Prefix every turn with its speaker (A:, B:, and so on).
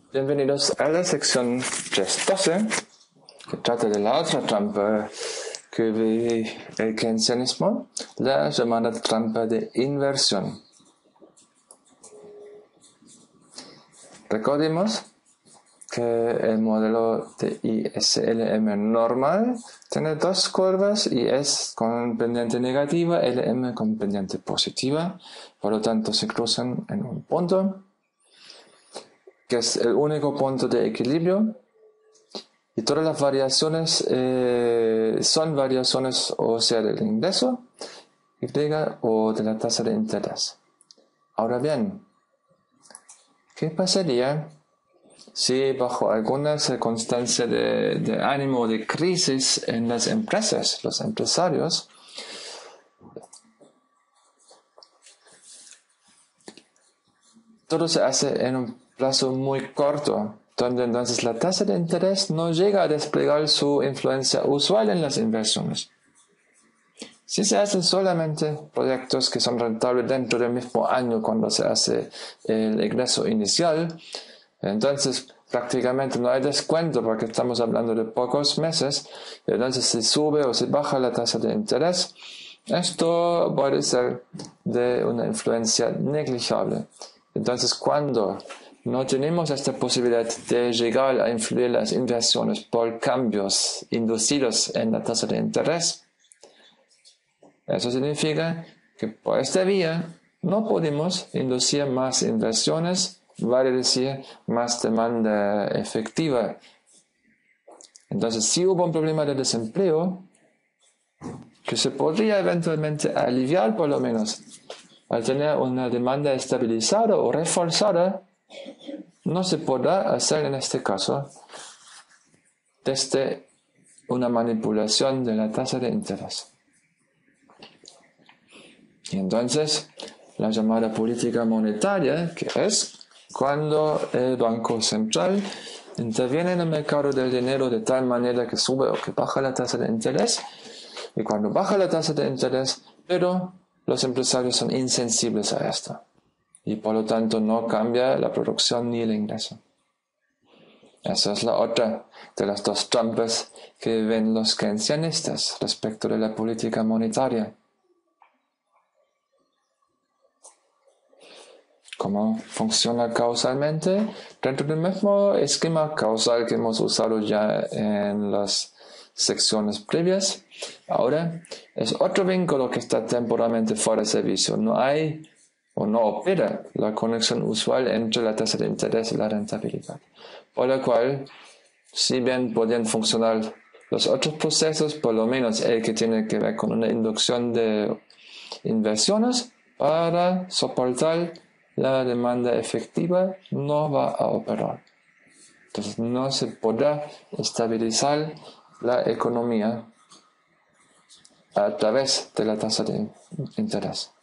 A: Bienvenidos a la sección 3.12, que trata de la otra trampa que ve el keynesianismo, la llamada trampa de inversión. Recordemos que el modelo de ISLM normal tiene dos curvas, IS con pendiente negativa, LM con pendiente positiva, por lo tanto se cruzan en un punto, que es el único punto de equilibrio, y todas las variaciones son variaciones o sea del ingreso, Y o de la tasa de interés. Ahora bien, ¿qué pasaría si bajo alguna circunstancia de ánimo o de crisis en las empresas, los empresarios, todo se hace en un plazo muy corto, donde entonces la tasa de interés no llega a desplegar su influencia usual en las inversiones? Si se hacen solamente proyectos que son rentables dentro del mismo año cuando se hace el ingreso inicial, entonces prácticamente no hay descuento porque estamos hablando de pocos meses, entonces se sube o se baja la tasa de interés. Esto puede ser de una influencia negligible. Entonces, cuando no tenemos esta posibilidad de llegar a influir las inversiones por cambios inducidos en la tasa de interés, eso significa que por esta vía no podemos inducir más inversiones, vale decir, más demanda efectiva. Entonces, si hubo un problema de desempleo, que se podría eventualmente aliviar por lo menos al tener una demanda estabilizada o reforzada, no se podrá hacer en este caso desde una manipulación de la tasa de interés. Y entonces, la llamada política monetaria, que es cuando el Banco Central interviene en el mercado del dinero de tal manera que sube o que baja la tasa de interés, y cuando baja la tasa de interés, pero los empresarios son insensibles a esto, y por lo tanto no cambia la producción ni el ingreso. Esa es la otra de las dos trampas que ven los keynesianistas respecto de la política monetaria. ¿Cómo funciona causalmente? Dentro del mismo esquema causal que hemos usado ya en las secciones previas. Ahora es otro vínculo que está temporalmente fuera de servicio. No hay o no opera la conexión usual entre la tasa de interés y la rentabilidad. Por lo cual, si bien podrían funcionar los otros procesos, por lo menos el que tiene que ver con una inducción de inversiones para soportar la demanda efectiva, no va a operar. Entonces no se podrá estabilizar la economía a través de la tasa de interés.